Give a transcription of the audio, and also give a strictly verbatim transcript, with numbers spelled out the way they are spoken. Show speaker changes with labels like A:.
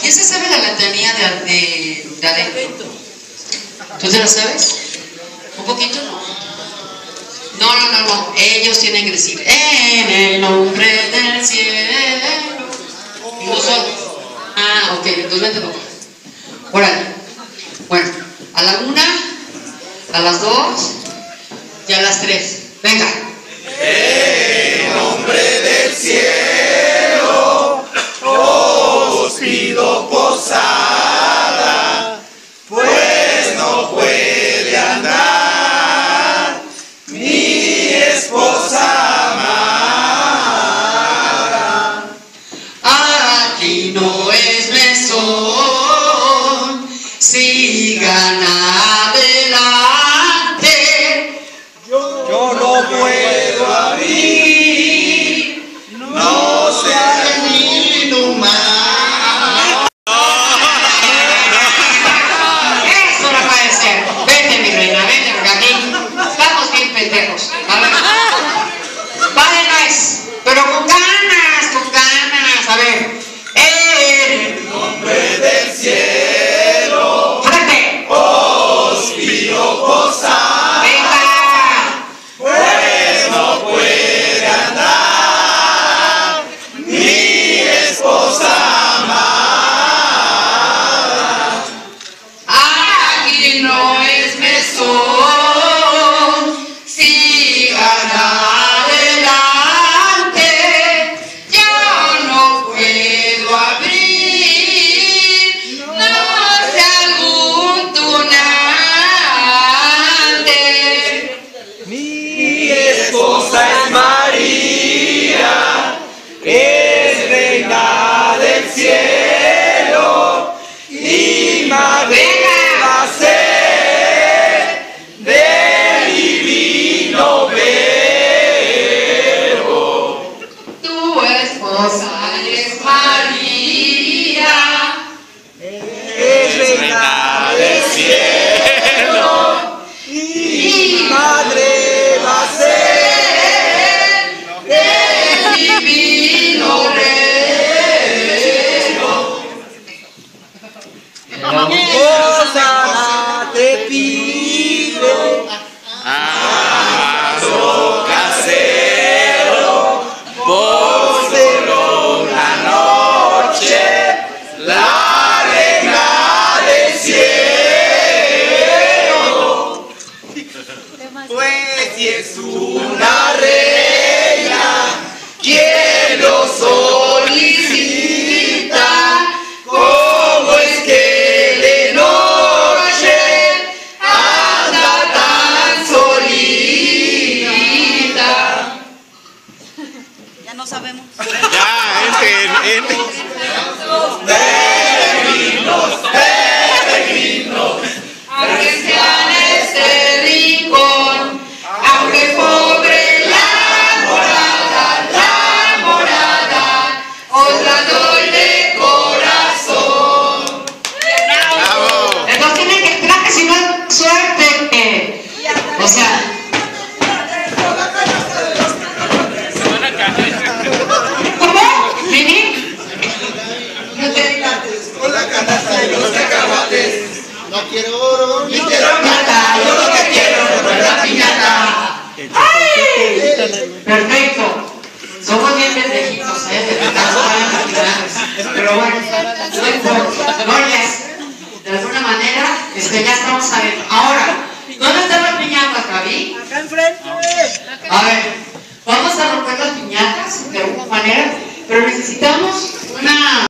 A: ¿Quién se sabe la letanía de, de, de adentro? ¿Tú te la sabes? ¿Un poquito? No, no, no, no. Ellos tienen que decir en el nombre del cielo. Y nosotros. Ah, ok, entonces vente por acá. Órale. Bueno, a la una, a las dos y a las tres. Venga.
B: En nombre del cielo os pido posada, pues no puede andar mi esposa amada.
A: Aquí no es mesón, sigan adelante.
B: Yo, yo no puedo abrir, no sea mi inhumano.
A: Eso no puede ser. Vete, mi reina, vete, porque aquí estamos bien pendejos. A ver. Vale, no es, pero con ganas, con ganas. A ver.
B: En nombre del cielo
A: ¡Fuerte!
B: os pido posada,
A: ¡Venga!
B: pues no puede andar mi esposa amada.
A: Aquí no es mesón, sigan adelante. Yo no puedo abrir, no sea algún tunante.
B: Mi esposa es María, es reina del cielo y madre va a ser del divino verbo.
A: Tu esposa es María.
B: Es reina del cielo y madre va a ser
A: del divino verbo.
B: Posada te pide amado casero, por solo una noche la reina del cielo. Pues si es una reina quien lo solicita, ¿cómo es que de noche anda tan solita?
C: Ya no sabemos.
D: Ya, ente, ente.
B: Peregrinos, peregrinos,
A: Aunque sea en este rincón, aunque pobre la morada, la morada, os la doy de corazón.
D: Bravo.
A: Entonces tienen que entrar, que si no es suerte. O sea, ¿cómo? ¿Mini? No te dilates.
B: con la canasta y los cacahuates.
E: No quiero oro,
B: Ni quiero plata, yo lo que quiero es la piñata.
A: Perfecto. Somos bien pendejitos, ¿eh? De verdad, somos bien pendejitos. Pero bueno, no importa. Oye, de alguna manera, este, ya estamos adentro. Ahora, ¿dónde están las piñatas, Gaby?
C: Acá enfrente.
A: A ver, vamos a romper las piñatas de alguna manera, pero necesitamos una...